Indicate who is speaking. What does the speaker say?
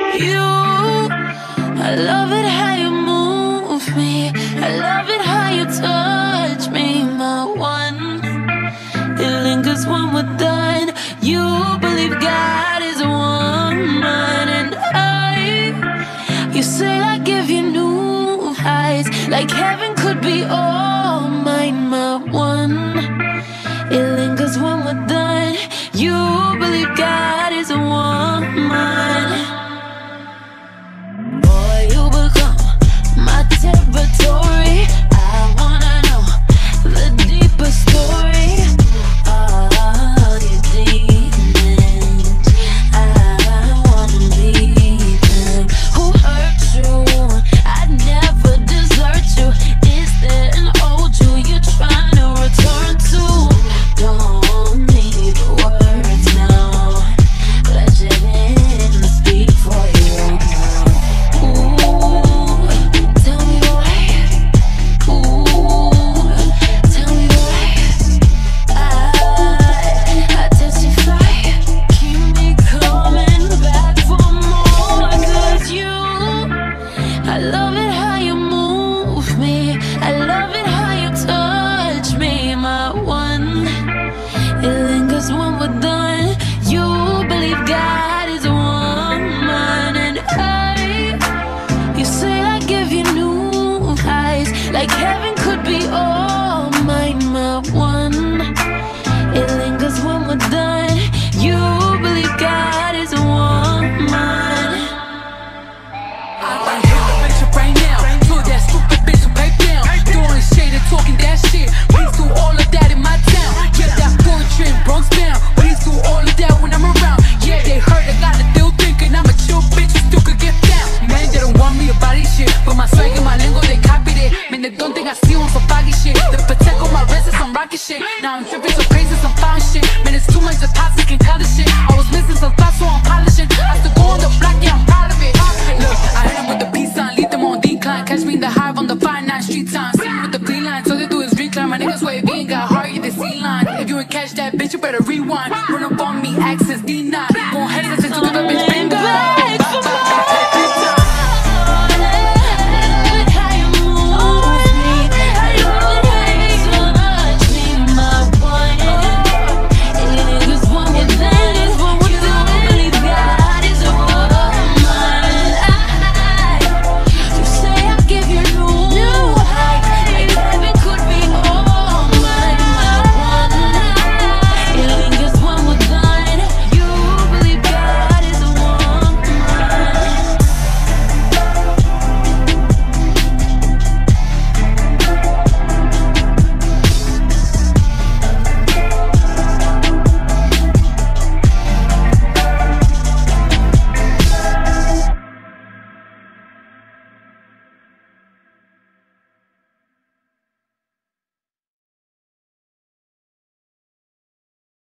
Speaker 1: You, I love it how you move me. I love it how you touch me, my one. It lingers when we're done. You believe God is a woman, and you say I give you new highs, like heaven could be all mine, my one. It lingers when we're done. You believe God is a woman. Boy, you become my territory. I wanna know the deeper story. All your demons, I wanna meet them. Who hurt you? I'd never desert you. Is there an old you you're trying to return to? Don't need words now. Let your hands speak for you now. Ooh, tell me why. Ooh, tell me why. I testify. Keep me coming back for more. 'Cause you, I love it how you move me. I love it how you touch me, my one. It lingers when we're done. You believe God is a woman, and you say I give you new highs, like heaven could be all mine, my one. It lingers when we're done. You believe God is a woman.
Speaker 2: I can hit the bitch up right now. Told that stupid bitch to pipe down. Throwing shade and talking that shit. Please do all of that in my town. Yeah, that fortune in Bronx bound. Please do all of that when I'm around. Yeah, they heard I got a deal thinking I'm a chill bitch who still could get down. Man, they don't want me about this shit, but my swag and my lingo, they copied it. Man, they don't think I see on some foggy shit. The protect on my wrist is some rocket shit. Now I'm tripping so crazy, some fine shit. Man, it's too much of toxic and color shit. I was missing some thoughts, so I'm polishing. I still go on the block, yeah, I'm proud of it. Look, I hit them with the peace sign, leave them on decline. Catch me in the hive on the 5-9 street time. See me with the clean line, so they do is recline. My niggas wave, ain't got hard, you the C line. If you ain't catch that bitch, you better rewind. Run up on me, access